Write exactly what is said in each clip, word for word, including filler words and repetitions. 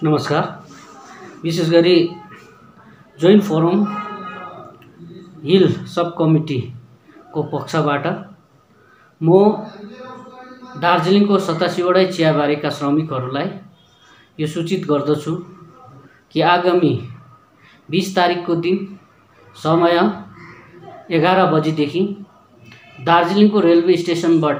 नमस्कार। विशेष गरी joint forum hill sub committee को पक्षबाट म दार्जिलिङको सतासीवटै चियाबारीका श्रमिकहरूलाई यो सूचित गर्दछु कि आगामी बीस तारिकको दिन समय एघार बजेदेखि दार्जिलिङको रेलवे स्टेसनबाट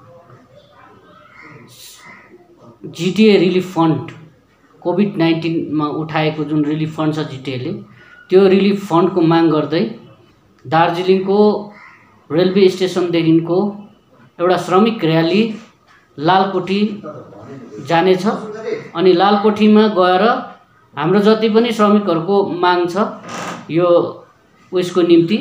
GTA relief fund covid nineteen में उठाएको जुन रिलिफ फन्ड छ जीटीएले त्यो रिलिफ फन्डको माग गर्दै दार्जिलिङको रेलवे स्टेसनदेखिको एउटा श्रमिक र्याली लालकोठी जानेछ। अनि लालकोठीमा गएर हाम्रो जति पनि श्रमिकहरूको माग छ यो उसको निम्ति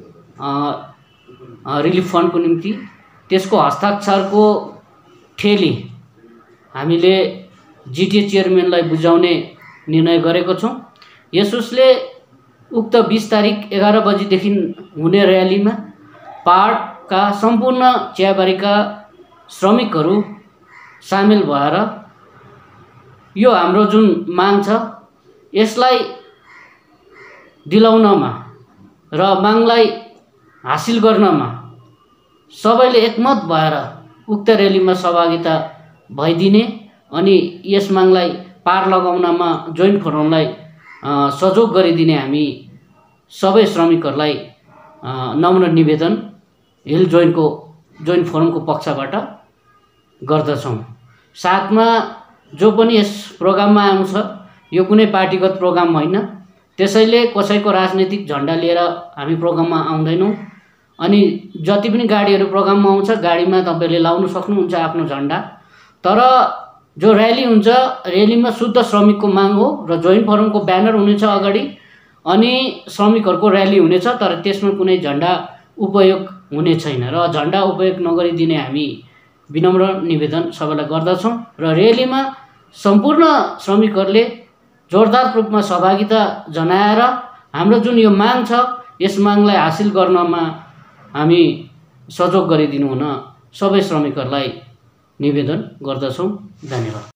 रिलिफ फन्डको निम्ति त्यसको हस्ताक्षरको ठेली हामीले जीटीए चेयरम्यानलाई बुझाउने निर्णय गरेको छौं। यसोस्ले उक्त बीस तारिक एघार बजेदेखि हुने र्यालीमा पहाडका सम्पूर्ण चियाबारीका श्रमिकहरू सामेल भएर यो हाम्रो जुन माग छ यसलाई दिलाउनमा र मागलाई हासिल गर्नमा सबैले एकमत भएर उक्त र्यालीमा सहभागिता भइदिने अनि यस मागलाई पार लगाउनमा जोइन्ट फोरमलाई सहयोग गरिदिने हामी सबै श्रमिकहरूलाई नम्र निवेदन हिल जोइन्टको जोइन्ट फोरमको पक्षबाट गर्दछौं। साथमा जो पनि यस प्रोग्राममा आउँछ यो कुनै पार्टीगत प्रोग्राम होइन, त्यसैले कसैको राजनीतिक झण्डा लिएर हामी प्रोग्राममा आउँदैनौं। अनि जति पनि गाडीहरू प्रोग्राममा आउँछ गाडीमा तपाईले लाउन सक्नुहुन्छ आफ्नो झण्डा, तर जो र्याली हुन्छ र्यालीमा शुद्ध श्रमिकको माग हो र जोइन्ट फोरमको ब्यानर हुनेछ अगाडि अनि श्रमिकहरूको र्याली हुनेछ, तर त्यसमा कुनै झण्डा उपयोग हुने छैन र झण्डा उपयोग नगरिदिने हामी विनम्र निवेदन सबैलाई गर्दछौं। र र्यालीमा सम्पूर्ण श्रमिकहरूले जोरदार रूपमा सहभागिता जनाएर हाम्रो जुन यो माग छ यस मागलाई हासिल गर्नमा हामी सहयोग गरिदिनु हुन सबै श्रमिकहरूलाई निवेदन गर्दछौं। धन्यवाद।